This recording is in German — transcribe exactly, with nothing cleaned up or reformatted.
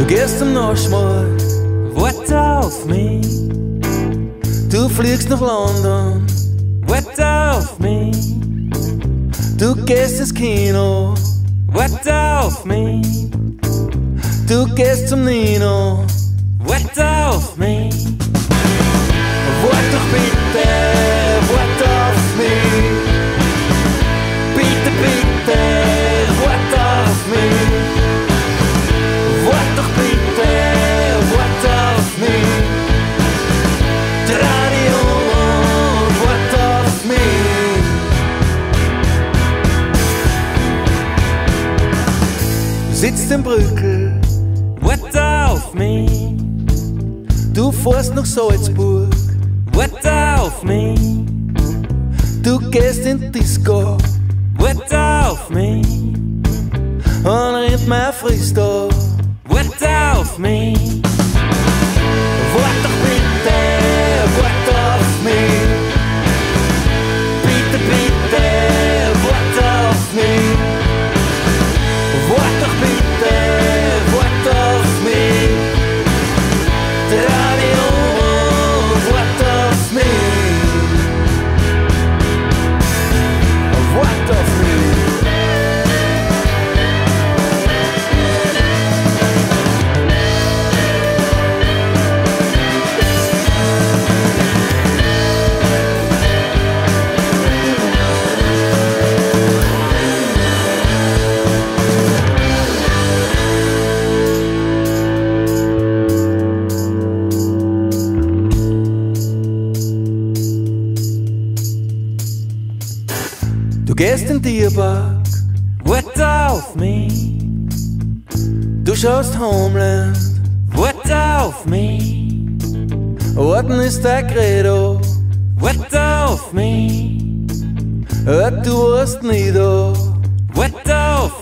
Du gehst zum Naschmarkt, warte auf mich. du fliegst nach London, Warte auf mich. du gehst ins Kino, Warte auf mich. du gehst zum Nino. Warte auf mich. Wart doch bitte, wart auf mich. Bitte, bitte, wart auf mich. Wart doch bitte, wart auf mich. Dreh dich um und wart auf mich. Du sitzt im Brückel, Warte auf mich. du fährst nach Salzburg, Warte auf mich. du gehst in die Disco Warte auf mich. und rennt mein Freestyle. Warte auf mich. Wart doch bitte, wart auf mich. Bitte, bitte, wart auf mich. Wart doch bitte, wart auf mich. Dreh dich um und wart auf mich. Wart auf mich. Du gehst in den Tierpark, Warte auf mich. du schaust Homeland, Warte auf mich. Orden ist dein Credo, Warte auf mich. du warst nie da. Warte auf